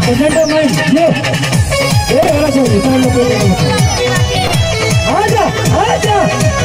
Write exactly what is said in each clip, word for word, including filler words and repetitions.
present में ये ये वाला चाहिए सब लोग आजा आजा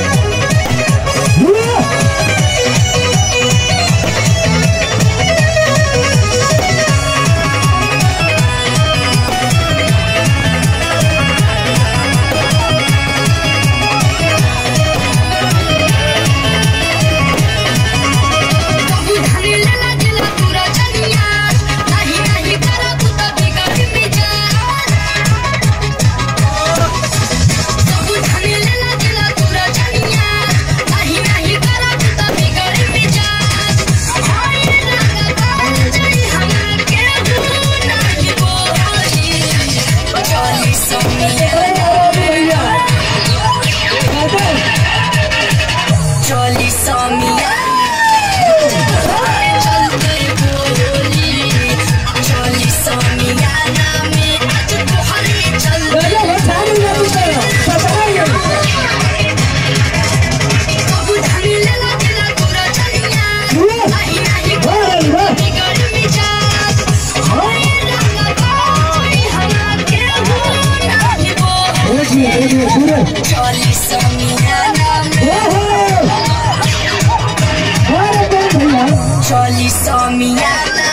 चोली सोमियाना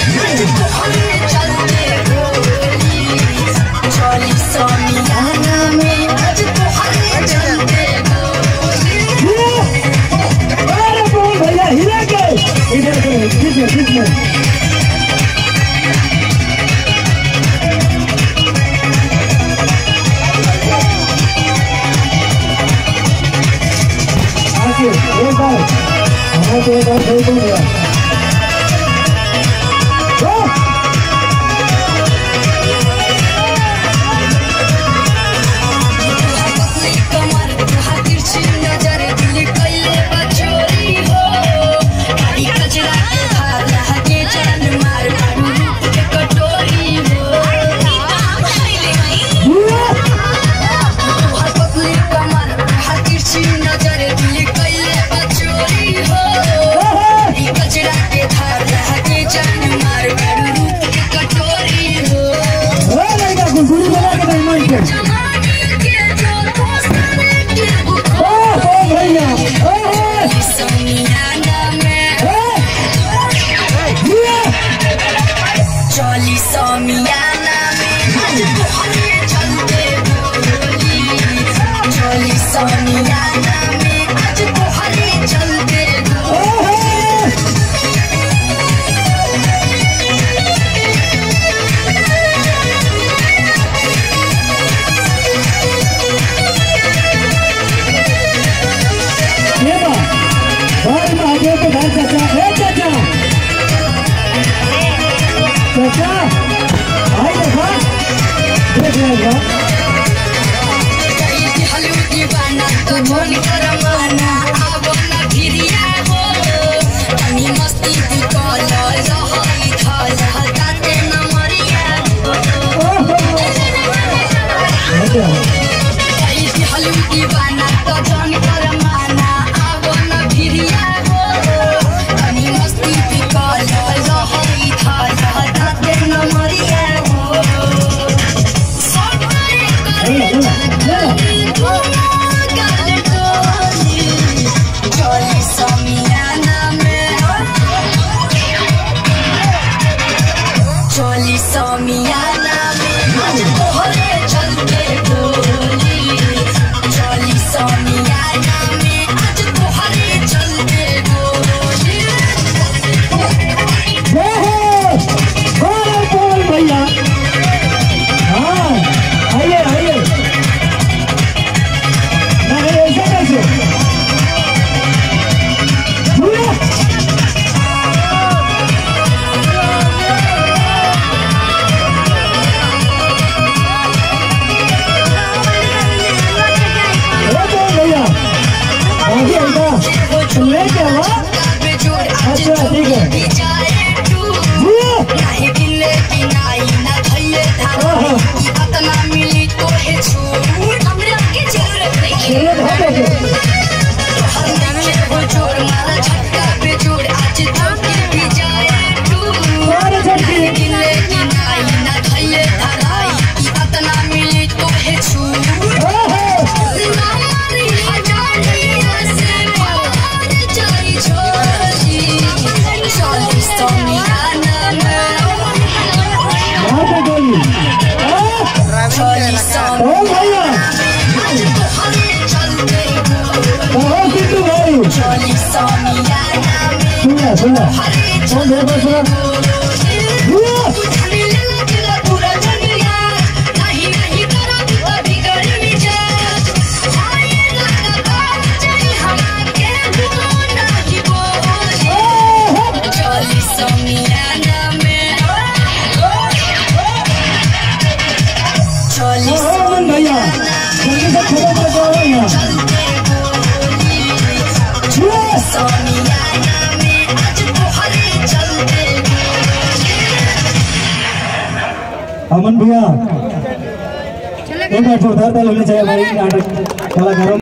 चलते गोली चोली सोमियाना में आज तो हरे चलते गोली अरे बोल भैया हिला के इधर के किधर किधर आगे एक बार हमारे तो एक बार खेल दूंगा चोली सोमियाना में आज तो हरे चलते गोली चोली सोमियाना में आज तो हरे चलते चाचा आई देखा देख लेगा कई हलू दीवाना तो धोनी करमाना अब ना भिरिया हो तनी मस्ती दी कॉला रहाई खाला ताते न मरिया कई हलू दीवाना तो धोनी करमाना अब ना भिरिया हो तनी मस्ती दी कॉला रहाई खाला ताते न मरिया चोली सोमियाना में चोली सोमियाना में आज तो हरे चलते गोली चोली सोमियाना में आज तो हरे चलते गोली बोल भैया हाँ आइए आइए ऐसा कैसे समियाना में यहाँ पे गोली चली ओ भैया चलते कहो किट्टू भाई चली समियाना में सुना सुना कौन देखो सुना पूरा दुनिया नहीं नहीं करा तो बिगड़ भी जाए आए लगा चाहिए हमारे गुना की बोल चली समियाना में चली भैया जल्दी से खड़े हो जाओ भैया समियाना में आज तोहरे चलते अमन भैया एक बार जोरदार ताली होनी चाहिए हमारी नाटक कलाकारों